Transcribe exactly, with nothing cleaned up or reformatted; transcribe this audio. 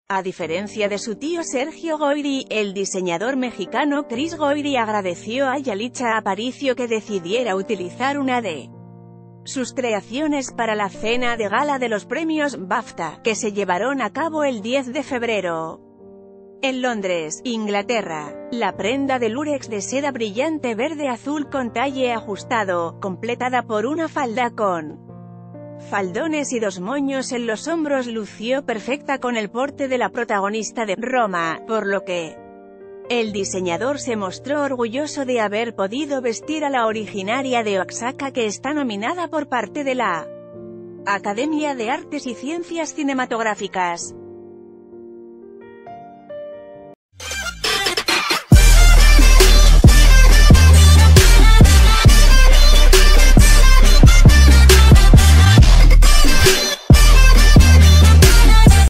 A diferencia de su tío Sergio Goyri, el diseñador mexicano Chris Goyri agradeció a Yalitza Aparicio que decidiera utilizar una de sus creaciones para la cena de gala de los premios BAFTA, que se llevaron a cabo el diez de febrero. En Londres, Inglaterra. La prenda de lurex de seda brillante verde-azul con talle ajustado, completada por una falda con faldones y dos moños en los hombros, lució perfecta con el porte de la protagonista de Roma, por lo que el diseñador se mostró orgulloso de haber podido vestir a la originaria de Oaxaca, que está nominada por parte de la Academia de Artes y Ciencias Cinematográficas.